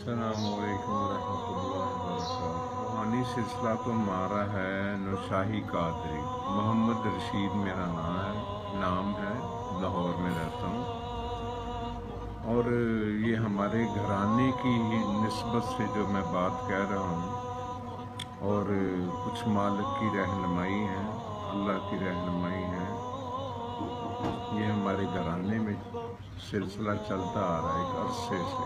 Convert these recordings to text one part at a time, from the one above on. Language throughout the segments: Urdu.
السلام علیکم ورحمۃ اللہ وبرکاتہ۔ روحانی سلسلہ تو ہمارا ہے نوشاہی قادری۔ محمد رشید میرا نام ہے، لاہور میں رہتا ہوں، اور یہ ہمارے گھرانے کی نسبت سے جو میں بات کہہ رہا ہوں، اور کچھ مالک کی رہنمائی ہے، اللہ کی رہنمائی ہے۔ یہ ہمارے گھرانے میں سلسلہ چلتا آ رہا ہے ایک عرصے سے۔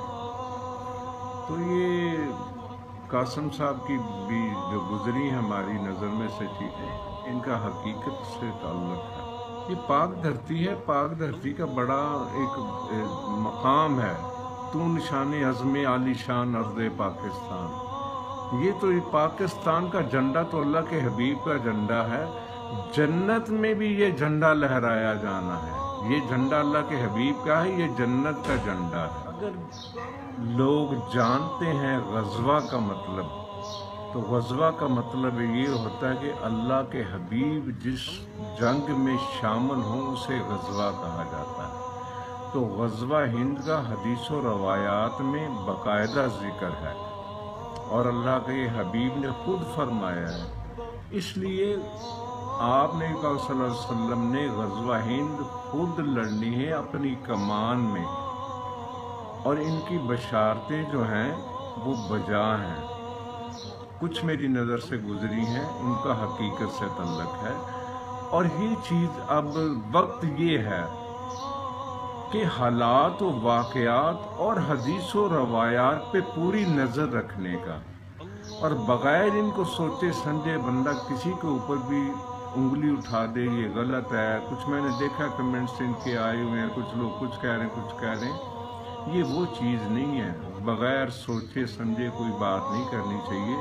تو یہ قاسم صاحب کی بھی جو گزری ہماری نظر میں سے چیزیں، ان کا حقیقت سے تعلق ہے۔ یہ پاک دھرتی ہے، پاک دھرتی کا بڑا ایک مقام ہے۔ تو نشان عزم عالی شان ارض پاکستان۔ یہ تو پاکستان کا جھنڈا تو اللہ کے حبیب کا جھنڈا ہے۔ جنت میں بھی یہ جھنڈا لہرایا جانا ہے۔ یہ جھنڈا اللہ کے حبیب کا ہے، یہ جنت کا جھنڈا ہے۔ اگر لوگ جانتے ہیں غزوہ کا مطلب، تو غزوہ کا مطلب یہ ہوتا ہے کہ اللہ کے حبیب جس جنگ میں شامل ہوں اسے غزوہ کہا جاتا ہے۔ تو غزوہ ہند کا حدیث و روایات میں باقاعدہ ذکر ہے، اور اللہ کے حبیب نے خود فرمایا ہے۔ اس لیے آپ نے صلی اللہ علیہ وسلم نے غزوہ ہند خود لڑنی ہے اپنی کمان میں، اور ان کی بشارتیں جو ہیں وہ بجا ہیں۔ کچھ میری نظر سے گزری ہیں، ان کا حقیقت سے تعلق ہے۔ اور یہ چیز اب وقت یہ ہے کہ حالات و واقعات اور حدیث و روایات پہ پوری نظر رکھنے کا، اور بغیر ان کو سوچے سمجھے بندہ کسی کے اوپر بھی انگلی اٹھا دے یہ غلط ہے۔ کچھ میں نے دیکھا کمنٹس ان کے آئے ہوئے ہیں، کچھ لوگ کچھ کہہ رہے ہیں، کچھ کہہ رہے ہیں۔ یہ وہ چیز نہیں ہے، بغیر سوچے سمجھے کوئی بات نہیں کرنی چاہیے۔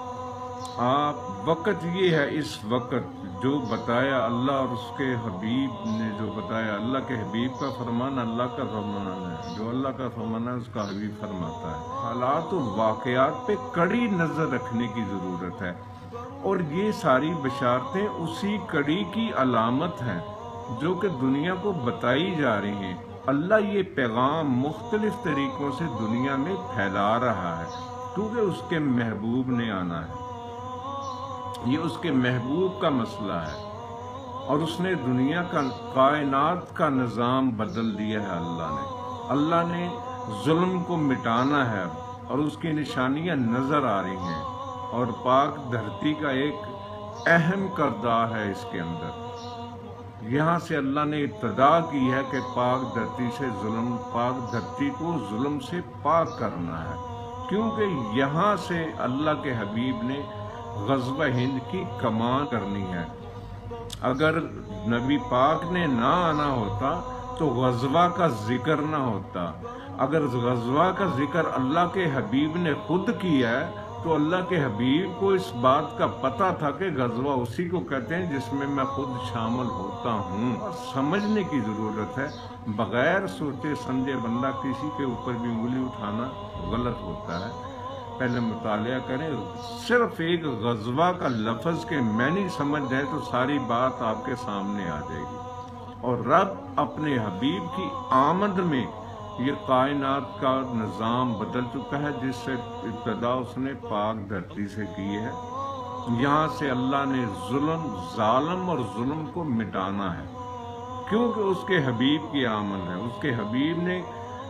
وقت یہ ہے، اس وقت جو بتایا اللہ اور اس کے حبیب نے، جو بتایا اللہ کے حبیب کا فرمان اللہ کا فرمان ہے، جو اللہ کا فرمان ہے اس کا حبیب فرماتا ہے۔ حالات و واقعات پہ کڑی نظر رکھنے کی ضرورت ہے، اور یہ ساری بشارتیں اسی کڑی کی علامت ہیں جو کہ دنیا کو بتائی جا رہی ہیں۔ اللہ یہ پیغام مختلف طریقوں سے دنیا میں پھیلا رہا ہے، کیونکہ اس کے محبوب نے آنا ہے۔ یہ اس کے محبوب کا مسئلہ ہے، اور اس نے دنیا کا، کائنات کا نظام بدل دیا ہے۔ اللہ نے ظلم کو مٹانا ہے، اور اس کی نشانیاں نظر آ رہی ہیں، اور پاک دھرتی کا ایک اہم کردار ہے اس کے اندر۔ یہاں سے اللہ نے ابتدا کی ہے کہ پاک دھرتی کو ظلم سے پاک کرنا ہے، کیونکہ یہاں سے اللہ کے حبیب نے غزوہ ہند کی کمان کرنی ہے۔ اگر نبی پاک نے نہ آنا ہوتا تو غزوہ کا ذکر نہ ہوتا۔ اگر غزوہ کا ذکر اللہ کے حبیب نے خود کیا ہے تو اللہ کے حبیب کو اس بات کا پتہ تھا کہ غزوہ اسی کو کہتے ہیں جس میں میں خود شامل ہوتا ہوں۔ اور سمجھنے کی ضرورت ہے، بغیر سوچے سمجھے بندہ کسی کے اوپر بھی انگلی اٹھانا غلط ہوتا ہے۔ پہلے مطالعہ کریں۔ صرف ایک غزوہ کا لفظ کے معنی سمجھ جائے تو ساری بات آپ کے سامنے آ جائے گی، اور رب اپنے حبیب کی آمد میں یہ کائنات کا نظام بدل چکا ہے، جس سے ابتدا اس نے پاک دھرتی سے کی ہے۔ یہاں سے اللہ نے ظالم اور ظلم کو مٹانا ہے، کیونکہ اس کے حبیب کی آمد ہے۔ اس کے حبیب نے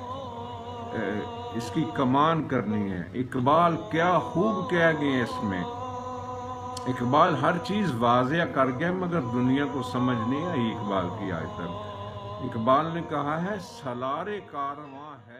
اس کی کمان کرنی ہے۔ اقبال کیا خوب کہہ گئے اس میں، اقبال ہر چیز واضح کر گیا، مگر دنیا کو سمجھ نہیں آئی اقبال کی آج تک۔ اقبال نے کہا ہے سالار کارواں ہے